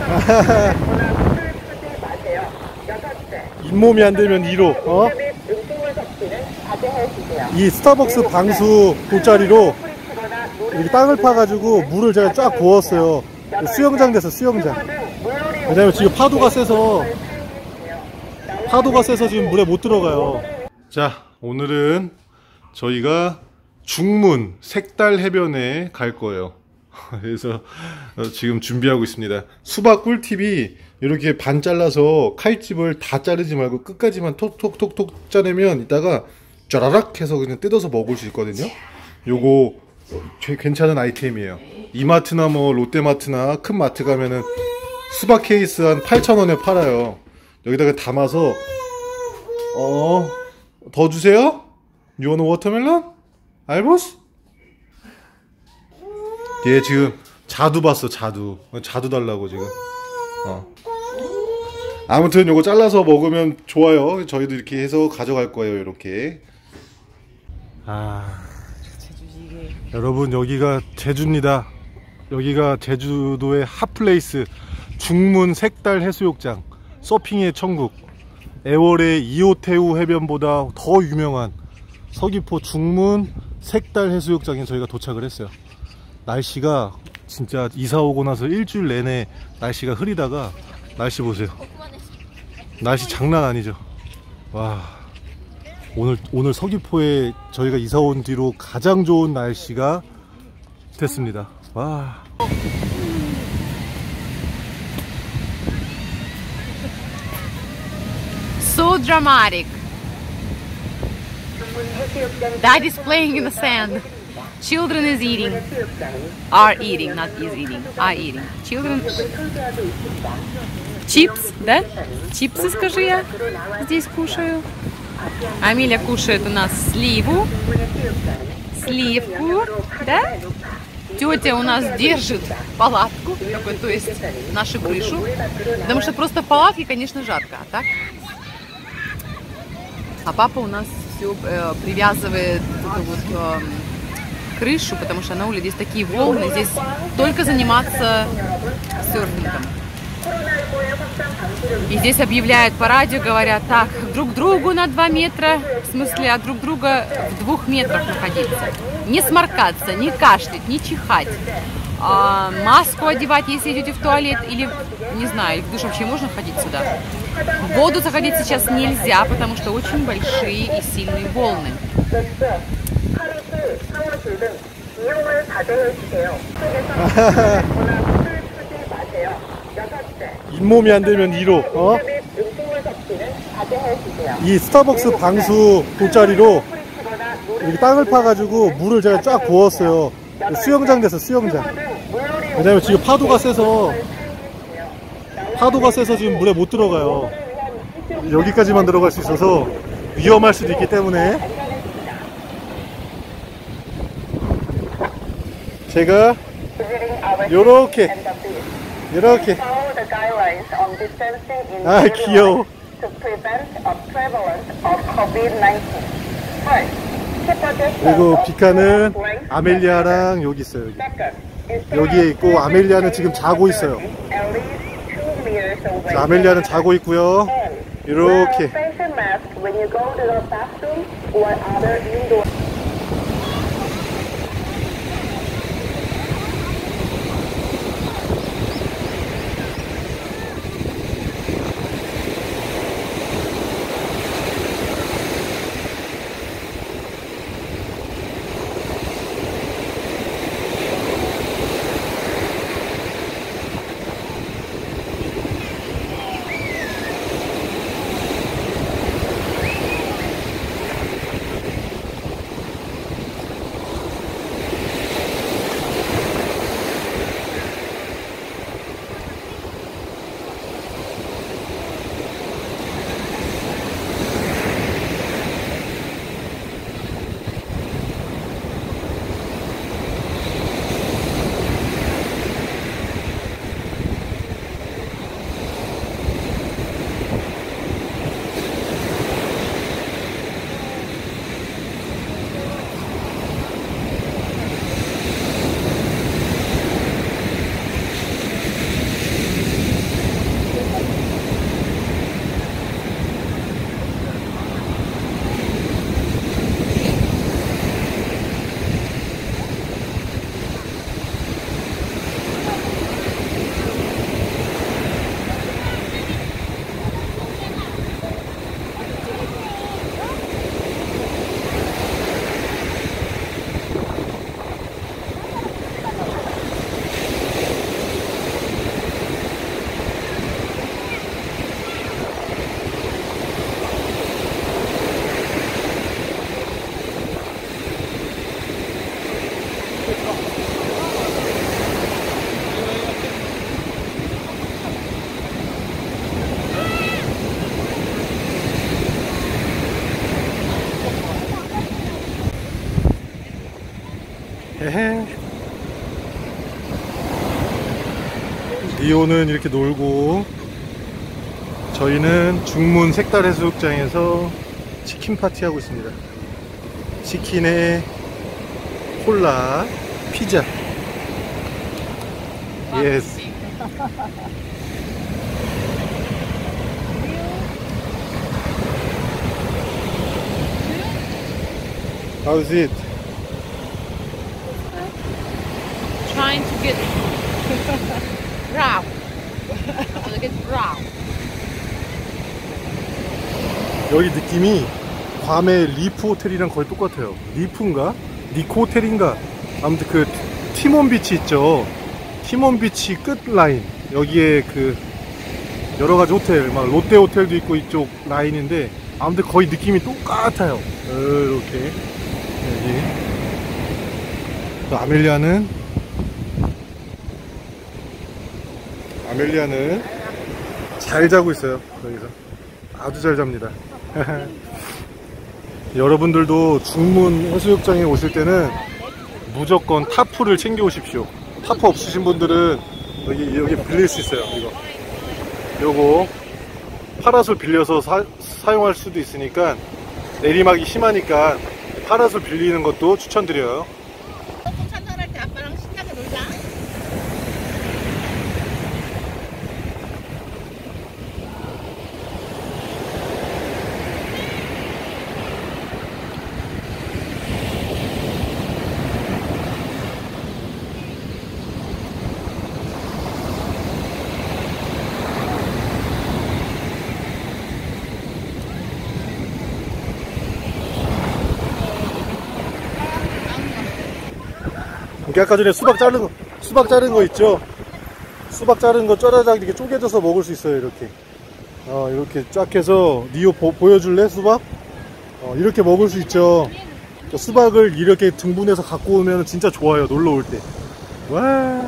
잇몸이 안 되면 2로. 이 스타벅스 방수 돗자리로 여기 땅을 파가지고 물을 제가 쫙 부었어요. 수영장 돼서 수영장. 왜냐면 지금 파도가 세서 지금 물에 못 들어가요. 자, 오늘은 저희가 중문 색달 해변에 갈 거예요. 그래서 지금 준비하고 있습니다. 수박 꿀팁이 이렇게 반 잘라서 칼집을 다 자르지 말고 끝까지만 톡톡톡톡 자르면 이따가 쫘라락 해서 그냥 뜯어서 먹을 수 있거든요. 요거 괜찮은 아이템이에요. 이마트나 뭐 롯데마트나 큰 마트 가면은 수박 케이스 한 8,000원에 팔아요. 여기다가 담아서 더 주세요? You want watermelon? 알보스? 얘 지금 자두 봤어. 자두 달라고 지금. 아무튼 요거 잘라서 먹으면 좋아요. 저희도 이렇게 해서 가져갈 거예요. 이렇게. 여러분, 여기가 제주입니다. 여기가 제주도의 핫플레이스 중문 색달 해수욕장, 서핑의 천국. 애월의 이호태우 해변보다 더 유명한 서귀포 중문 색달 해수욕장에 저희가 도착을 했어요. 날씨가 진짜 이사 오고 나서 일주일 내내 날씨가 흐리다가 날씨 보세요. 날씨 장난 아니죠. 와, 오늘 서귀포에 저희가 이사 온 뒤로 가장 좋은 날씨가 됐습니다. 와. So dramatic. Dad is playing in the sand. Children is eating. Are eating, not is eating. Are eating. Children. Чипс, да? Чипсы, скажи я. Здесь кушаю. Амиля кушает у нас сливу. Сливку, да? Тетя у нас держит палатку, такой, то есть нашу крышу. Потому что просто в палатке, конечно, жарко, а так? А папа у нас все привязывает эту вот крышу, потому что на улице здесь такие волны, здесь только заниматься серфингом. И здесь объявляют по радио, говорят, так, друг другу на 2 метра, в смысле, от друг друга в 2 метрах находиться. Не сморкаться, не кашлять, не чихать. Маску одевать, если идете в туалет, или, не знаю, или в душ вообще можно ходить сюда. В воду заходить сейчас нельзя, потому что очень большие и сильные волны. 잇몸이 안 되면 2로. 이 스타벅스 방수 돗자리로 여기 땅을 파가지고 물을 제가 쫙 부었어요. 수영장 돼서 수영장. 왜냐면 지금 파도가 세서 지금 물에 못 들어가요. 여기까지만 들어갈 수 있어서 위험할 수도 있기 때문에 제가 요렇게 아, 귀여워. 그리고 비카는 아멜리아랑 여기 있어요. 여기에 있고 아멜리아는 지금 자고 있어요. 자, 아멜리아는 자고 있고요. 이렇게 리오는 이렇게 놀고, 저희는 중문 색달 해수욕장에서 치킨 파티 하고 있습니다. 치킨에 콜라, 피자. 예스. How's it? Trying to get brown. To get brown. 여기 느낌이 괌의 리프 호텔이랑 거의 똑같아요. 리프인가? 니코 호텔인가? 아무튼 그 티몬 비치 있죠. 티몬 비치 끝 라인. 여기에 그 여러 가지 호텔, 막 롯데 호텔도 있고 이쪽 라인인데 아무튼 거의 느낌이 똑같아요. 이렇게 여기. 또 아멜리아는 잘 자고 있어요. 여기서 아주 잘 잡니다. 여러분들도 중문 해수욕장에 오실 때는 무조건 타프를 챙겨 오십시오. 타프 없으신 분들은 여기 빌릴 수 있어요. 요거 파라솔 빌려서 사용할 수도 있으니까, 내리막이 심하니까 파라솔 빌리는 것도 추천드려요. 찬성할 때 아빠랑 신나게 놀자. 아까 전에 수박 자른 거 있죠? 수박 자른 거 쪼라작 이렇게 쪼개져서 먹을 수 있어요. 이렇게 이렇게 쫙 해서 니오 보여줄래? 수박? 이렇게 먹을 수 있죠. 수박을 이렇게 등분해서 갖고 오면 진짜 좋아요. 놀러 올 때. 와.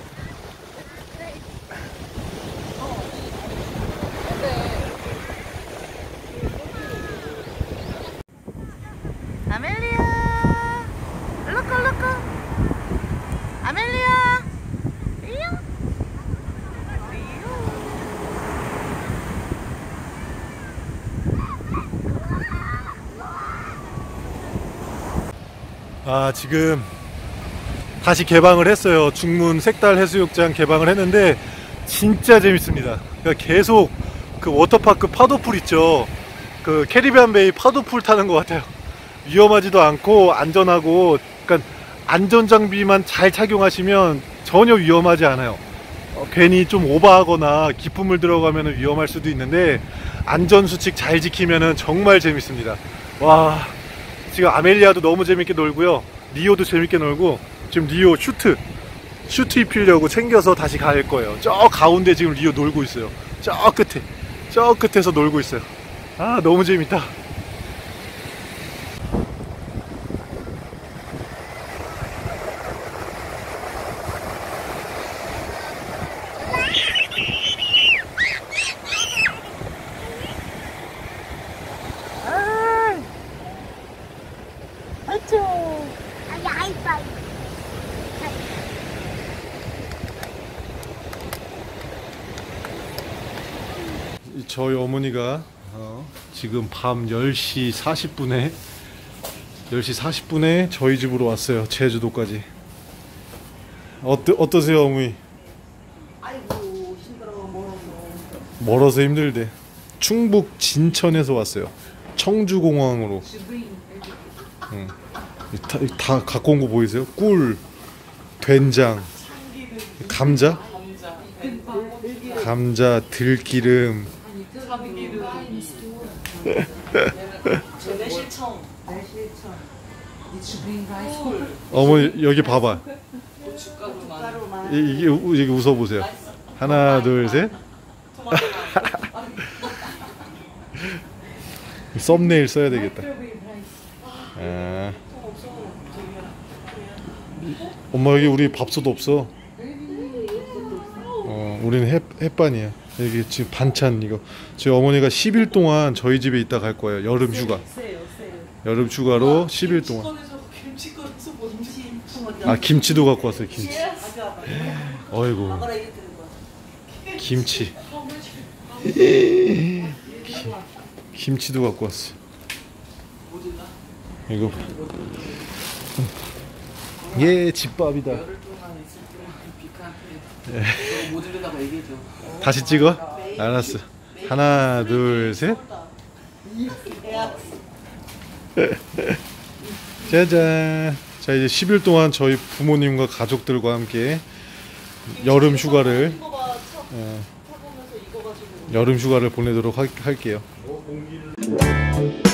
아멜리아, look. 아멜리아, 리오. 지금 다시 개방을 했어요. 중문 색달 해수욕장 개방을 했는데 진짜 재밌습니다. 그러니까 계속 그 워터파크 파도풀 있죠. 그 캐리비안 베이 파도풀 타는 것 같아요. 위험하지도 않고 안전하고, 그러니까 안전장비만 잘 착용하시면 전혀 위험하지 않아요. 괜히 좀 오버하거나 깊은 물 들어가면 위험할 수도 있는데 안전수칙 잘 지키면 정말 재밌습니다. 와, 지금 아멜리아도 너무 재밌게 놀고요. 리오도 재밌게 놀고, 지금 리오 슈트 입히려고 챙겨서 다시 갈 거예요. 저 가운데 지금 리오 놀고 있어요. 저 끝에서 놀고 있어요. 너무 재밌다. 저희 어머니가 지금 밤 10시 40분에 저희 집으로 왔어요. 제주도까지. 어떠세요, 어머니? 아이고 힘들어 멀어서 힘들대. 충북 진천에서 왔어요. 청주공항으로. 다 갖고 온 거 보이세요? 꿀, 된장, 감자, 들기름. 어머니 여기 봐봐. 이게 웃어보세요. 하나 둘 셋. 썸네일 써야 되겠다. 엄마 여기 우리 밥솥 없어. 우리는 햇반이야. 여기 지금 반찬 이거. 저희 어머니가 10일 동안 저희 집에 있다 갈 거예요. 여름 휴가. 여름 휴가로 10일 동안. 김치도 갖고 왔어요. 김치. 어이구. 김치. 김치도 갖고 왔어. 이거 봐. 예, 집밥이다. 다시 찍어? 알았어. 하나, 둘, 셋. 짜잔. 자, 이제 10일 동안 저희 부모님과 가족들과 함께 여름 휴가를 보내도록 할게요.